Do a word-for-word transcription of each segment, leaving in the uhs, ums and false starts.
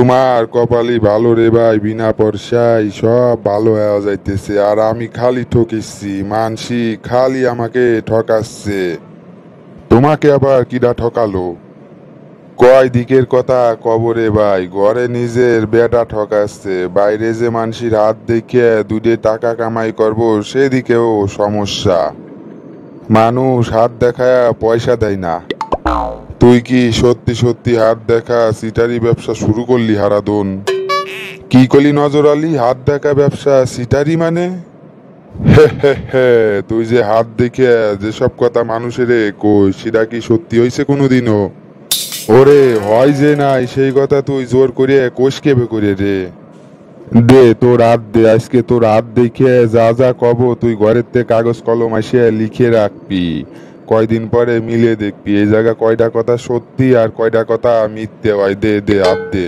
তোমার কপালই ভালো রে ভাই, বিনা পয়সায় সব ভালো হয়ে যাইতেছে আর আমি খালি ঠকেছি। মানসি খালি আমাকে ঠকাচ্ছে। তোমাকে আবার কিডা ঠকালো? কয় দিকের কথা কবরে ভাই, ঘরে নিজের বেটা ঠকাচ্ছে, বাইরে যে মানসির হাত দেখে দুধে টাকা কামাই করবো সেদিকেও সমস্যা। মানুষ হাত দেখায় পয়সা দেয় না। তুই কি সত্যি সত্যি হাত দেখা সিটারি ব্যবসা শুরু করলি হারাদন? কি করলি নজর আলী, হাত দেখা ব্যবসা সিটারি মানে? হে হে হে, তুই যে হাত দেখে যেসব কথা মানুষের কই সেটা কি সত্যি হয়েছে কোনোদিনও? ওরে হয় যে নাই সেই কথা তুই জোর করে কোষ কেবে করে রে। দে তোর হাত দে, আজকে তোর হাত দেখে যা যা কব তুই ঘরের থেকে কাগজ কলম আসিয়া লিখে রাখবি। কয়দিন পরে মিলে দেখবি এই জায়গা কয়টা কথা সত্যি আর কয়টা কথা মিথ্যে হয়। দে দে হাত দে।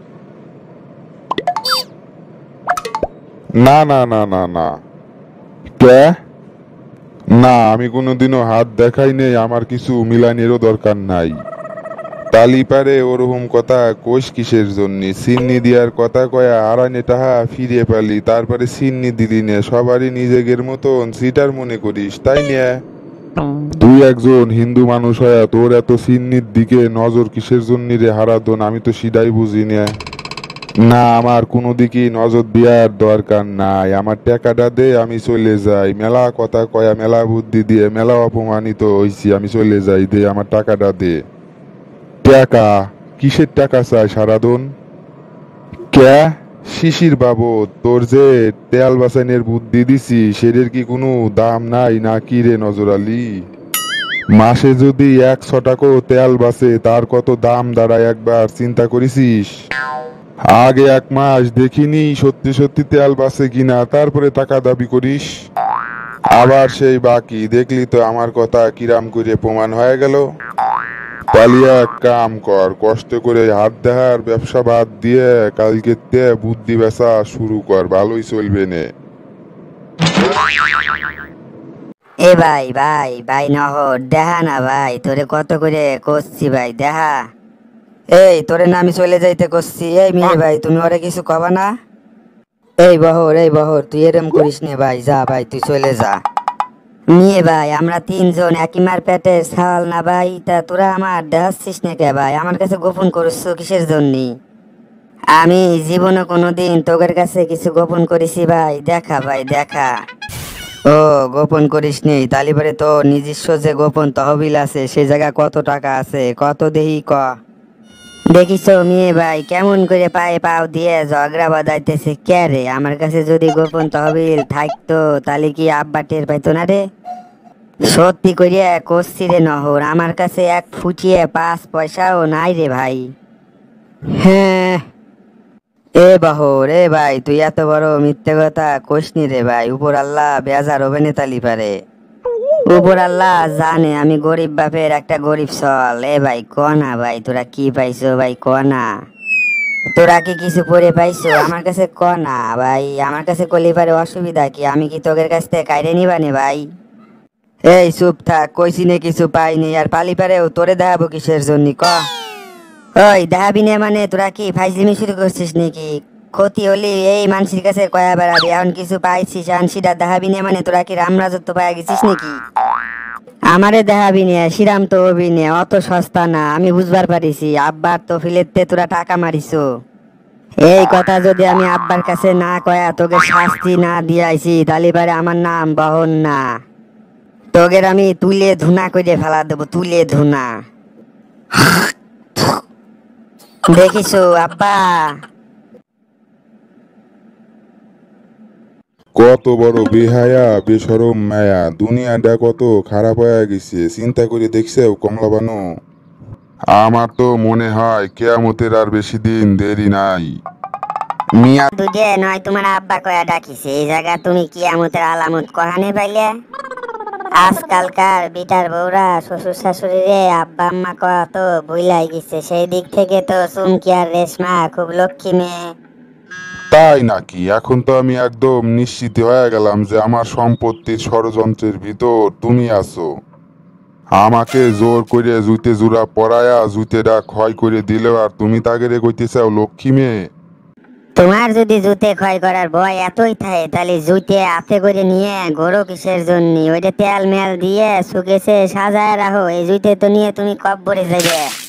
না না না না না। কে? না, আমি কোনোদিনও হাত দেখাই নেই, আমার কিছু মিলানেরও দরকার নাই। তালি পারে ওরকম কথা কোষ কিসের জন্য? সিন্নি দিয়ার কথা কয়া আড়াইনে টাহা ফিরে পালি, তারপরে সিন্নি দিলি নে, সবারই নিজেদের মতন সিটার মনে করিস তাই নিয়ে। তুই একজন হিন্দু মানুষ হয়ে তোর এত সিন্নির দিকে নজর কিসের জন্য রে হারাদন? আমি তো সিদাই বুঝি না। না, আমার কোনো দিকেই নজর দেওয়ার দরকার নাই, আমার টাকাটা দে আমি চলে যাই। মেলা কথা কয়া মেলা বুদ্ধি দিয়ে মেলা অপমানিত হইছি, আমি চলে যাই। দে আমার টাকাটা দে। টাকা? কিসের টাকা চাই সারাদন? কে? শিশির বাবদ তোর যে তেল বাসাইনের বুদ্ধি দিছি সেটার কি কোনো দাম নাই না কি রে নজর আলী? মাসে যদি একশো টাকাও তেল বাসে তার কত দাম দাঁড়ায় একবার চিন্তা করেছিস? আগে এক মাস দেখিনি সত্যি সত্যি তেল বাসে কিনা, তারপরে টাকা দাবি করিস। আবার সেই বাকি দেখলি তো আমার কথা কিরাম করে প্রমাণ হয়ে গেল। পালিয়া এক কাম কর, কষ্ট করে হাত দেখার ব্যবসা বাদ দিয়ে কালকে তে বুদ্ধি বেচা শুরু কর, ভালোই চলবে নে। এ ভাই ভাই ভাই নহর দেখা না ভাই, তোরে কত করে করছি ভাই দেখা। এই তোরে না আমি চলে যাইতে করছি। এই মেয়ে ভাই তুমি ওরে কিছু কবা না? এই বহর এই বহর তুই এরম করিস নে ভাই, যা ভাই তুই চলে যা। মেয়ে ভাই আমরা তিনজন একই মার পেটে ছাওয়াল না ভাই, তা তোরা আমার দেখাচ্ছিস না কে ভাই? আমার কাছে গোপন করছো কিসের জন্যে? আমি জীবনে কোনোদিন তোদের কাছে কিছু গোপন করেছি ভাই? দেখা ভাই দেখা। ও গোপন করিস নি, তালিবারে তো নিজস্ব যে গোপন তহবিল আছে সে জায়গা কত টাকা আছে কত দেহি ক। দেখিস মেয়ে ভাই কেমন করে পায়ে পাও দিয়ে ঝগড়া বাঁধাইতেছে কে রে? আমার কাছে যদি গোপন তহবিল থাকতো তাহলে কি আব্বা টের পাইতো না রে? সত্যি করিয়া কষছি রে নহর, আমার কাছে এক ফুটিয়ে পাঁচ পয়সাও নাই রে ভাই। হ্যাঁ। এ বহর এ ভাই তুই এত বড় মিথ্যে কথা কইসনি রে ভাই, উপর আল্লাহ বেজার হবে না তালি পারে। উপর আল্লাহ জানে আমি গরিব বাপের একটা গরিব সল। এ ভাই কনা ভাই তোরা কি পাইছো ভাই কনা? তোরা কি কিছু পরে পাইছো আমার কাছে কনা ভাই? আমার কাছে কলি পারে অসুবিধা কি? আমি কি তোদের কাছ থেকে কাইরে নিবানে ভাই? এই চুপ থাক, কইছি নে কিছু পাইনি আর পালি পারেও তোরে দেখাবো কিসের জন্য ক? ওই দেখাবি না মানে তোরা কি ফাইজলিমি শুরু করছিস নাকি? ক্ষতি হলি এই মানুষের কাছে কয়া বেড়াবি, এখন কিছু পাইছিস আনসিটা দেখাবি না মানে তোরা কি রামরাজত্ব পাইয়া গেছিস নাকি? আমারে দেখাবি না শিরাম তো হবি না, অত সস্তা না আমি বুঝবার পারিছি। আব্বার তো ফিলেতে তোরা টাকা মারিছো। এই কথা যদি আমি আব্বার কাছে না কয়া তোকে শাস্তি না দিয়াইছি তাহলে পারে আমার নাম বহন না। তোগের আমি তুলে ধুনা করে ফেলা দেবো, তুলে ধুনা। দেখিছো আব্বা? কত বড় বেহায়া বেশরম মায়া, দুনিয়াটা কত খারাপ হয়ে গেছে চিন্তা করে দেখছো কমলা বানু? আমার তো মনে হয় কেয়ামতের আর বেশি দিন দেরি নাই। মিয়া দুজে নয় তোমার আব্বা কয়া ডাকিছে এই জায়গা তুমি কি আমতের আলামত কহানে পাইলে? আজকালকার বিটার বউরা শ্বশুর শাশুড়িরে আব্বা আম্মা কয়া তো ভুলাই গেছে, সেই দিক থেকে তো চুমকি আর রেশমা খুব লক্ষ্মী মেয়ে। তাই নাকি? এখন তো আমি একদম নিশ্চিত হয়ে গেলাম যে আমার সম্পত্তির ষড়যন্ত্রের ভিতর তুমি আছো। আমাকে জোর করে জুতে জোড়া পরায়া জুতেটা ক্ষয় করে দিল আর তুমি তাকে রে কইতে চাও লক্ষ্মী মেয়ে। তোমার যদি জুতে ক্ষয় করার ভয় এতই থাকে তাহলে জুতে হাতে করে নিয়ে ঘোরো কিসের জন্য? ওইটা তেল মেল দিয়ে শুকেছে সাজায় রাখো, এই জুতে তো নিয়ে তুমি কব্বরে যাবে।